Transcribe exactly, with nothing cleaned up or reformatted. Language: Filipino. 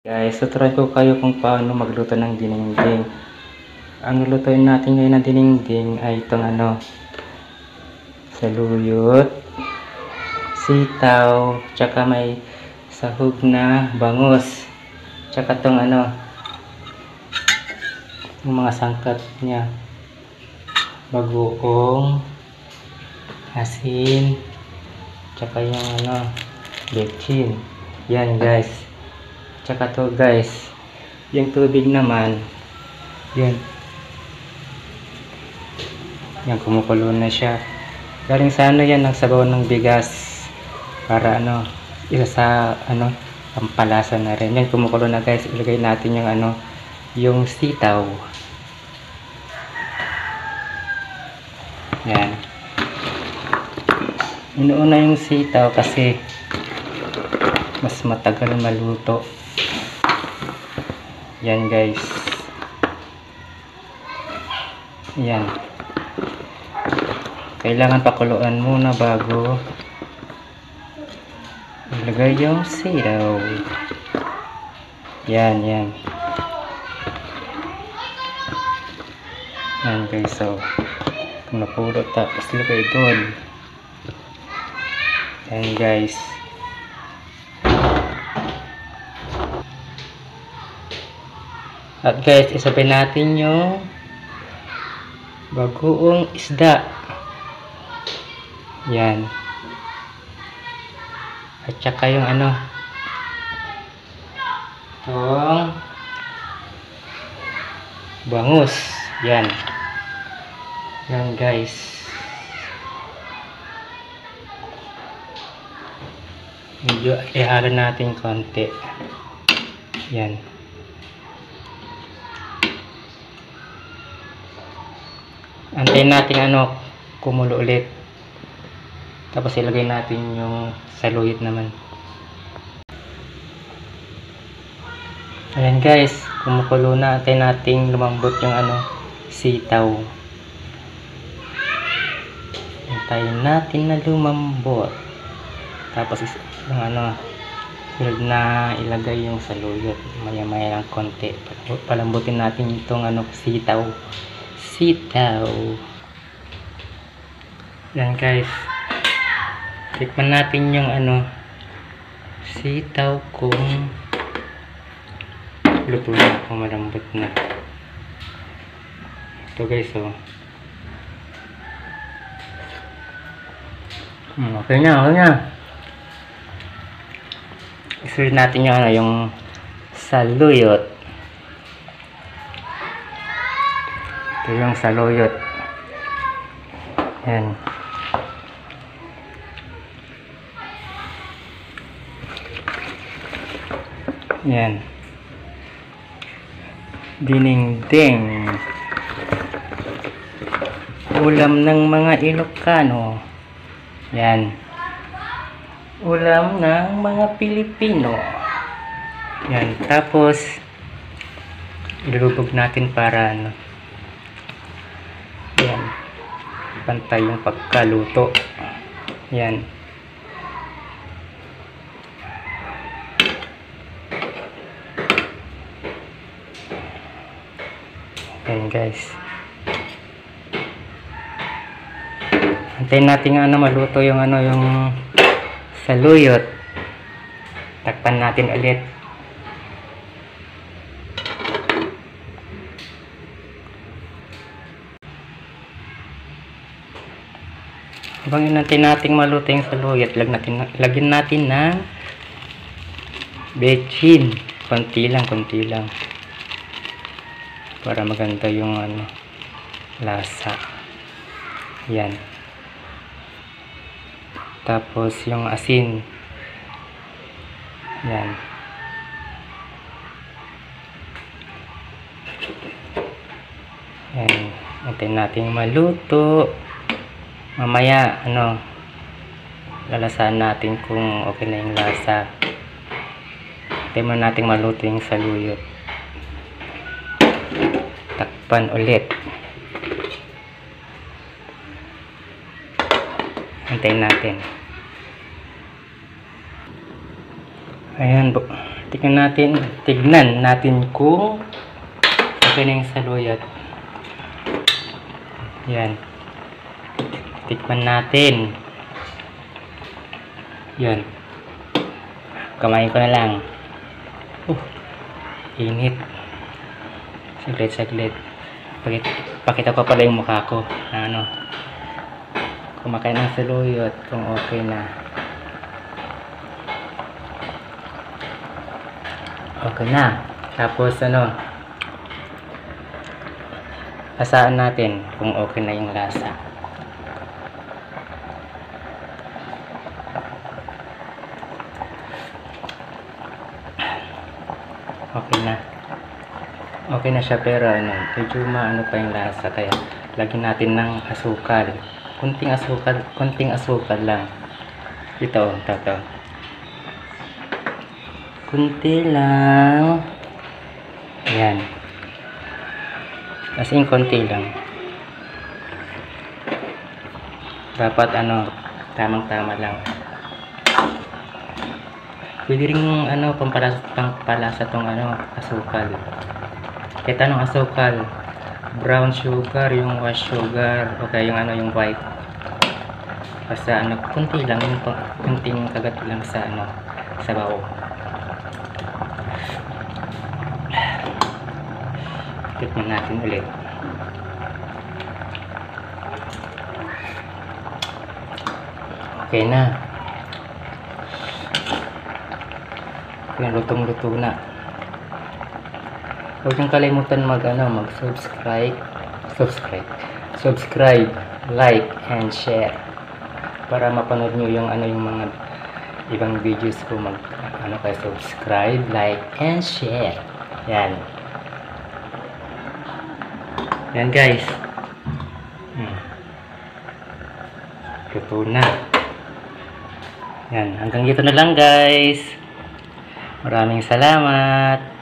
Guys, tuturuan ko kayo kung paano magluto ng dinengdeng. Ang lulutuin natin ngayon ng dinengdeng ay itong ano, saluyot, sitaw, tsaka may sahog na bangus, tsaka itong ano, yung mga sangkap niya, bagoong, asin, tsaka yung ano, bechin. Yan guys. Tsaka to guys, yung tubig naman, yan. Yan, kumukulo na siya. Galing sa ano yan, ng sabaw ng bigas. Para ano, isa sa ano, pampalasa na rin. Yan, kumukulo na guys. Ilagay natin yung ano, yung sitaw. Yan. Inuuna yung sitaw kasi mas matagal maluto. Yan guys. Yan. Kailangan pakuluan muna bago ilagay yung sitaw. Yan, yan. Yan guys. So, napulo tapos ilagay doon. Yan guys. At guys, isabay natin yung bagoong isda. Yan. At saka yung ano, itong bangus. Yan. Yan guys. Medyo ihalo natin konti. Yan. Antayin natin ano, kumulo ulit. Tapos ilagay natin yung saluyot naman. Ayan guys, kumukulo na. Antayin natin lumambot yung ano, sitaw. Antayin natin na lumambot. Tapos yung ano, sunod na ilagay yung saluyot. Maya maya lang konti. Palambutin natin itong ano, sitaw. Sitaw. Yan guys. Tikman natin yung ano, sitaw kung luto na, kung malambot na. Ito guys, oh. Hmm, okay na, okay na. Isunod natin yung ano, yung saluyot. Ito yung saluyot. Yan. Yan. Dinengdeng. Ulam ng mga Ilocano. Yan. Ulam ng mga Pilipino. Yan. Tapos, ilulubog natin para ano, yan, pantay yung pagkaluto. Yan. Yan guys. Antayin natin ano, maluto yung ano, yung saluyot. Takpan natin ulit. Habang inantay natin maluto yung saluyot, lag natin, lagyan natin ng bechin. Konti lang, konti lang. Para maganda yung ano, lasa. Yan. Tapos yung asin. Yan. Yan. Antayin natin maluto. Mamaya, ano, lalasahan natin kung okay na yung lasa. Antayin mo natin maluto yung saluyot. Takpan ulit. Antayin natin. Ayan, tignan natin, tignan natin kung okay na yung saluyot. Yan. Tikman natin. Yan. Kamain ko na lang. Uh, init. Saglit, saglit. Pakita, pakita ko pala yung mukha ko. Na ano. Kumakain ng saluyot kung okay na. Okay na. Tapos ano, lasaan natin kung okay na yung lasa. Okay na. Okay na siya, pero ano, medyo maano pa yung lasa, kaya lagyan natin ng asukal. Kunting asukal, kunting asukal lang. Ito, ito, ito. Kunti lang. Ayan. As in, konti lang. Dapat ano, tamang-tama lang. Pwede rin ano, pampalasa, pampalasa tong ano, asukal. Kahit anong asukal. Brown sugar, yung white sugar, o kaya yung ano, yung white. Basta ano, kunti lang, yung kunting kagat lang sa ano, sa bawo. Tignan natin ulit. Okay na. Okay, lutong-luto na. Huwag niyong kalimutan mag ano, mag-subscribe, subscribe, subscribe, like, and share para mapanood niyo yung ano, yung mga ibang videos ko. Mag ano kayo, subscribe, like, and share. Yan. Yan guys. Hmm. Luto na. Yan, hanggang dito na lang guys. Maraming salamat.